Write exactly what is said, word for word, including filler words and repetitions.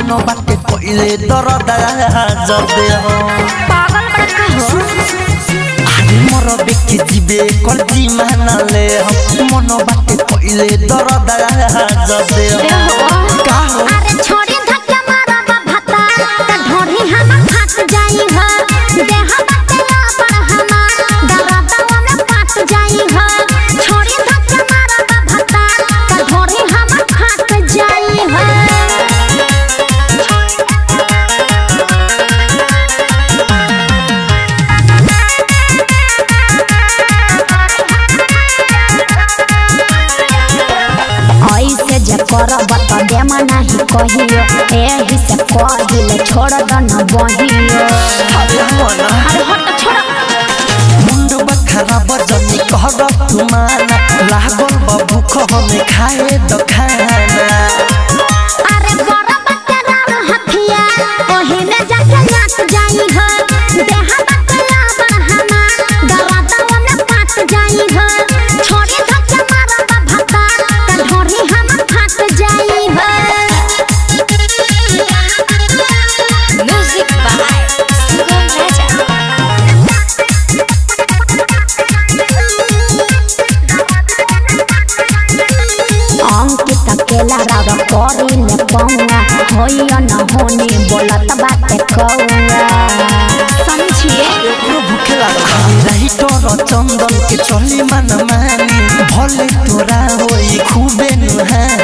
मनो बाटे कोइले दर्द जदे हो पागल बड़का हो अरे मोर बेके जीवे कलजी मानले हम मनो बाटे कोइले दर्द जदे हो का हो अरे छोड़ी धक्का मारा बा भता त ढोरी हम फाट जाई हो देह बतला पर हम दरदवा में फाट जाई हो छोड़ी धक्का मारा बा भता त ढोरी हम फाट जाई हो ऐसे जे करब त देम नाही कहियो एही से कहिल छोड़ द न बहियो अरे मना अरे हट छोड़ मुंड बखरा बजनी कहर तुमाना लागल बाबू हमें खाए द खाना अरे बड़ा बच्चा हथिया ओही में जाके नाच जाई हो देह बतला बरहमा दरदवा में फाट जाई हो छोड़ी धक्का मारा बा भता त ढोरी हम फाट जाई हो म्यूजिक बाय सुगम राजा अंकित अकेला राव करी ले पौंगा होइयो न होनी बोलत बाटे कौआ समझिए एकरो भूखे लागल रही तोर चंदन के चली मन मानी भले तोरा होई खूबे नुहानी